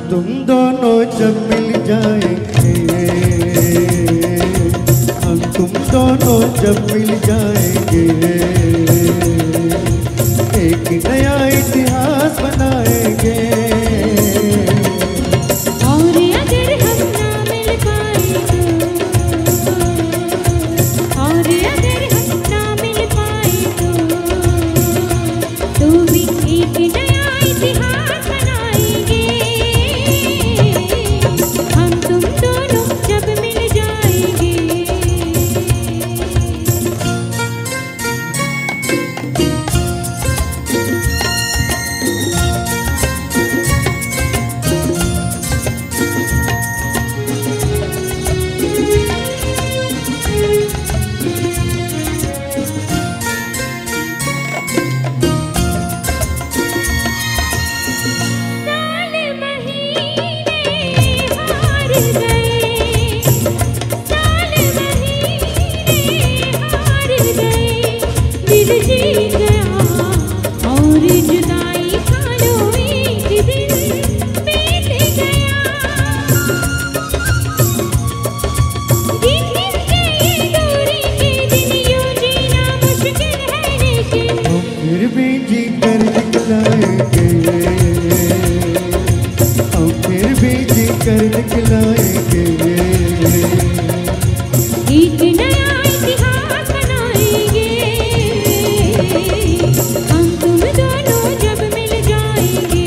तुम दोनों जब मिल जाएंगे, हम तुम दोनों जब मिल जाएंगे, एक नया इतिहास बनाएंगे। और अगर हम ना मिल पाए और अगर हम ना मिल पाए तो भी एक नया इतिहास बनाएंगे। हम तुम दोनों जब मिल जाएंगे। फिर भी जी कर दिखलाएंगे, हम फिर भी जी कर दिखलाएंगे। एक नया इतिहास बनाएंगे। हम तुम दोनों जब मिल जाएंगे।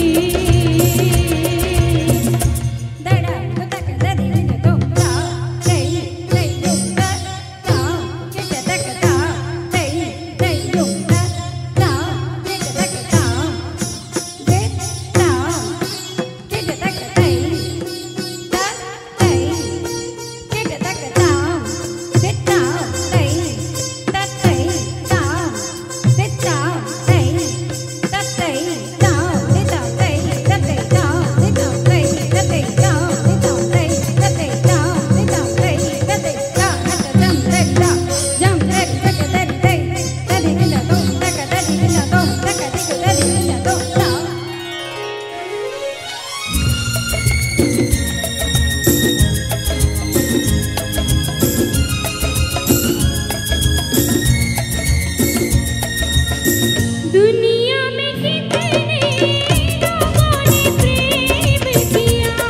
दुनिया में कितने लोगों ने प्रेम किया,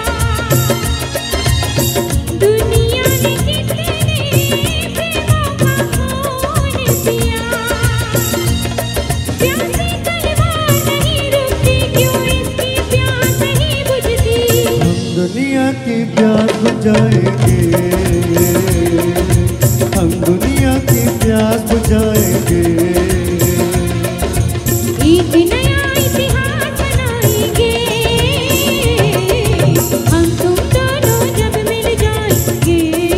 दुनिया ने कितने प्रेमों का खून पिया। प्यासी तलवार नहीं रुकती, क्यों इसकी प्यास नहीं बुझती। हम दुनिया की प्यास बुझाएंगे, हम दुनिया की प्यास बुझाएंगे। एक नया इतिहास बनाएंगे। हम तुम दोनों जब मिल जाएंगे।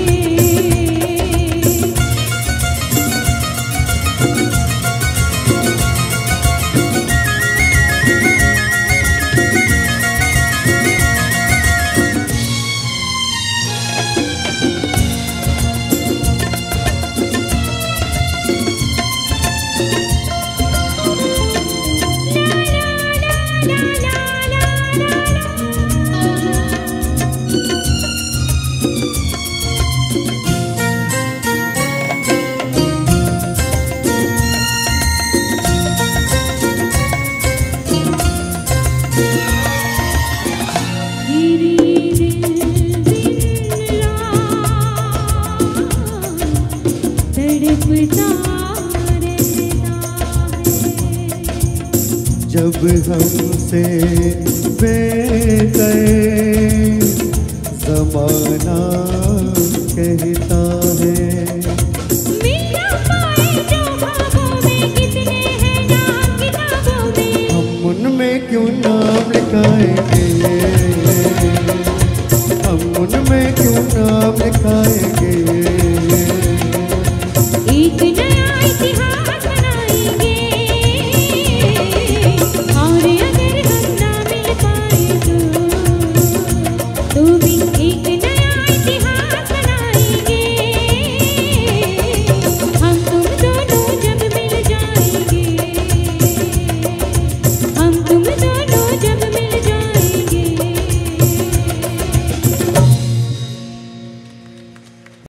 जब हमसे बेगए ज़माना कहता है, मिलना पाए जो ख्वाबों में कितने हैं नाम किताबों में। हम उनमें क्यों नाम लिखाएं।